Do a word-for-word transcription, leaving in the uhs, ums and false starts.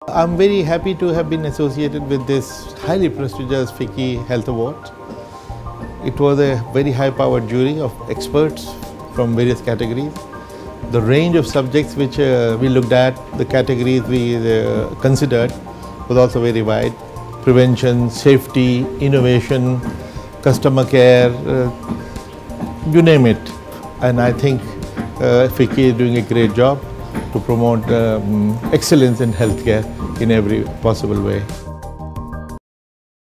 I'm very happy to have been associated with this highly prestigious F I C C Health Award. It was a very high-powered jury of experts from various categories. The range of subjects which uh, we looked at, the categories we uh, considered was also very wide. Prevention, safety, innovation, customer care, uh, you name it. And I think uh, F I C C is doing a great job to promote um, excellence in healthcare in every possible way.